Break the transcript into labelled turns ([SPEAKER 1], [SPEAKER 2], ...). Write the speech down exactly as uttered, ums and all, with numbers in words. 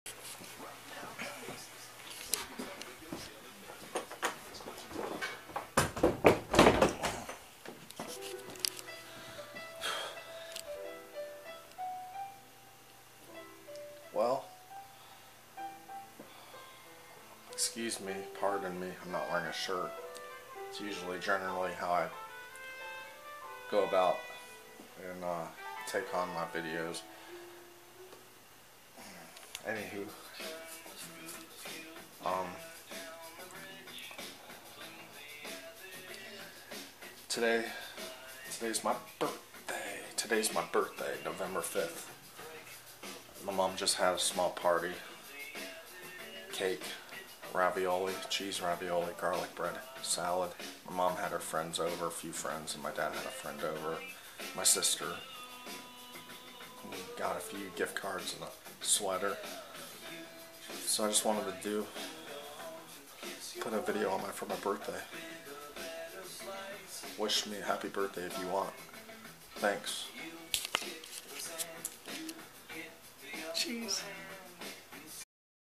[SPEAKER 1] Well, excuse me, pardon me, I'm not wearing a shirt. It's usually generally how I go about and uh, take on my videos. Anywho, um, today, today's my birthday. Today's my birthday, November fifth. My mom just had a small party. Cake, ravioli, cheese ravioli, garlic bread, salad. My mom had her friends over, a few friends, and my dad had a friend over. My sister. We got a few gift cards and a sweater. So I just wanted to do, put a video on my for my birthday. Wish me a happy birthday if you want. Thanks.